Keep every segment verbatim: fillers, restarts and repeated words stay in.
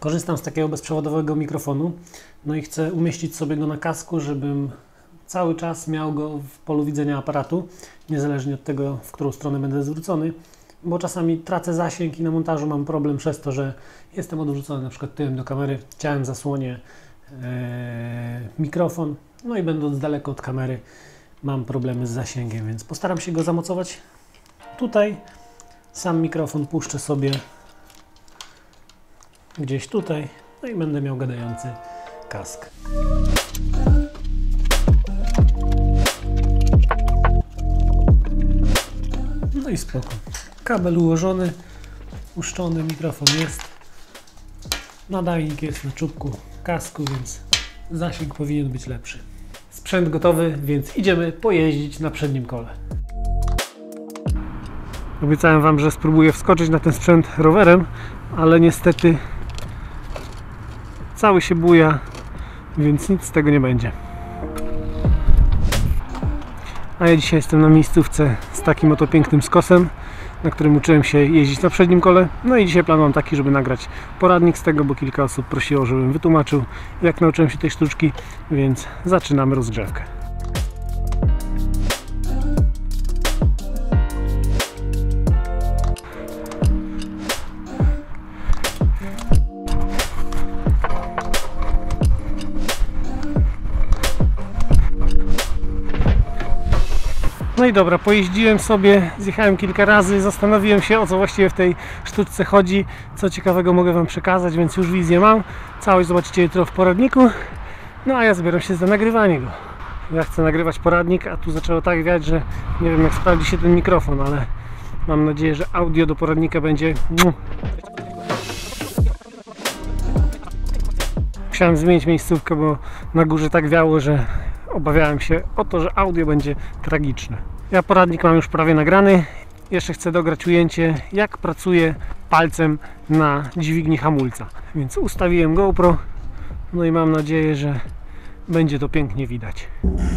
Korzystam z takiego bezprzewodowego mikrofonu, no i chcę umieścić sobie go na kasku, żebym cały czas miał go w polu widzenia aparatu, niezależnie od tego, w którą stronę będę zwrócony, bo czasami tracę zasięg i na montażu mam problem przez to, że jestem odwrócony na przykład tyłem do kamery, ciałem zasłonię e, mikrofon, no i będąc daleko od kamery mam problemy z zasięgiem, więc postaram się go zamocować tutaj. Sam mikrofon puszczę sobie gdzieś tutaj, no i będę miał gadający kask. No i spoko. Kabel ułożony, puszczony, mikrofon jest. Nadajnik jest na czubku kasku, więc zasięg powinien być lepszy. Sprzęt gotowy, więc idziemy pojeździć na przednim kole. Obiecałem Wam, że spróbuję wskoczyć na ten sprzęt rowerem, ale niestety cały się buja, więc nic z tego nie będzie. A ja dzisiaj jestem na miejscówce z takim oto pięknym skosem, na którym uczyłem się jeździć na przednim kole. No i dzisiaj plan mam taki, żeby nagrać poradnik z tego, bo kilka osób prosiło, żebym wytłumaczył, jak nauczyłem się tej sztuczki, więc zaczynamy rozgrzewkę. No i dobra, pojeździłem sobie, zjechałem kilka razy, zastanowiłem się, o co właściwie w tej sztuczce chodzi, co ciekawego mogę Wam przekazać, więc już wizję mam. Całość zobaczycie jutro w poradniku, no a ja zabieram się za nagrywanie go. Ja chcę nagrywać poradnik, a tu zaczęło tak wiać, że nie wiem, jak sprawdzi się ten mikrofon, ale mam nadzieję, że audio do poradnika będzie... Musiałem zmienić miejscówkę, bo na górze tak wiało, że obawiałem się o to, że audio będzie tragiczne. Ja poradnik mam już prawie nagrany. Jeszcze chcę dograć ujęcie, jak pracuję palcem na dźwigni hamulca. Więc ustawiłem GoPro, no i mam nadzieję, że będzie to pięknie widać.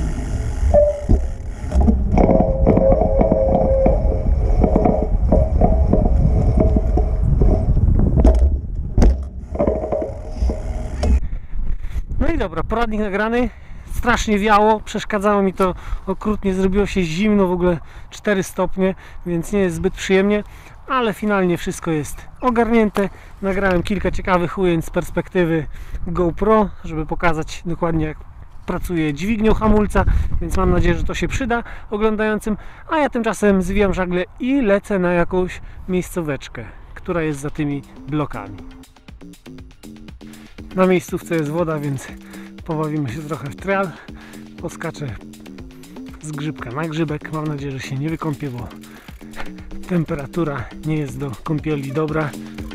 No i dobra, poradnik nagrany. Strasznie wiało, przeszkadzało mi to okrutnie, zrobiło się zimno, w ogóle cztery stopnie, więc nie jest zbyt przyjemnie, ale finalnie wszystko jest ogarnięte. Nagrałem kilka ciekawych ujęć z perspektywy GoPro, żeby pokazać dokładnie, jak pracuje dźwignią hamulca, więc mam nadzieję, że to się przyda oglądającym, a ja tymczasem zwijam żagle i lecę na jakąś miejscóweczkę, która jest za tymi blokami. Na miejscówce jest woda, więc pobawimy się trochę w trial, poskaczę z grzybka na grzybek. Mam nadzieję, że się nie wykąpię, bo temperatura nie jest do kąpieli dobra.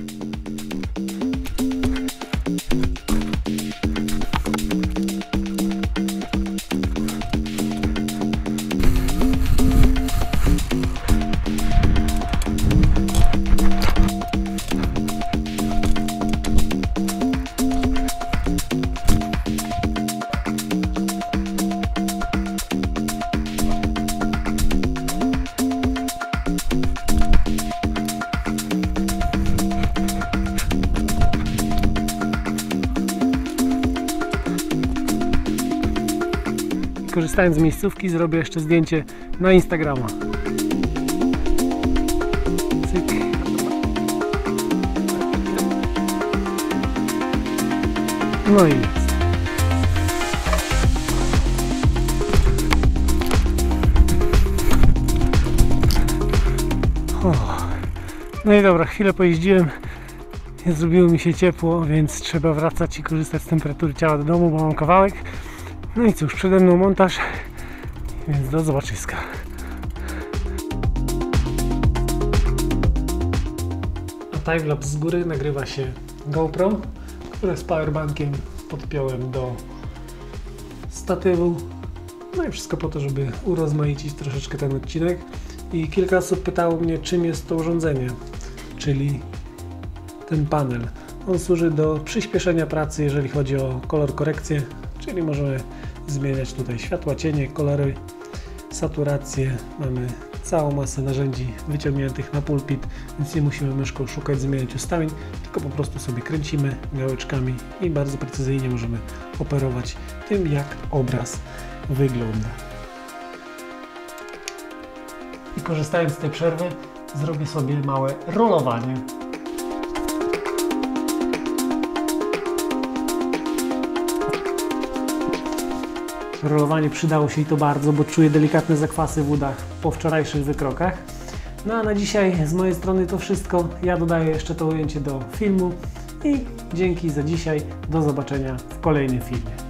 Korzystając z miejscówki, zrobię jeszcze zdjęcie na Instagrama. Cyk. No i jest. O. No i dobra, chwilę pojeździłem. Zrobiło mi się ciepło, więc trzeba wracać i korzystać z temperatury ciała do domu, bo mam kawałek. No i cóż, przede mną montaż, więc do zobaczyska. A timelapse z góry nagrywa się GoPro, które z powerbankiem podpiąłem do statywu. No i wszystko po to, żeby urozmaicić troszeczkę ten odcinek. I kilka osób pytało mnie, czym jest to urządzenie, czyli ten panel. On służy do przyspieszenia pracy, jeżeli chodzi o kolor korekcję, czyli możemy zmieniać tutaj światła, cienie, kolory, saturację. Mamy całą masę narzędzi wyciągniętych na pulpit, więc nie musimy myszką szukać, zmieniać ustawień, tylko po prostu sobie kręcimy gałeczkami i bardzo precyzyjnie możemy operować tym, jak obraz wygląda. I korzystając z tej przerwy, zrobię sobie małe rolowanie. Rolowanie przydało się i to bardzo, bo czuję delikatne zakwasy w udach po wczorajszych wykrokach. No a na dzisiaj z mojej strony to wszystko. Ja dodaję jeszcze to ujęcie do filmu i dzięki za dzisiaj. Do zobaczenia w kolejnym filmie.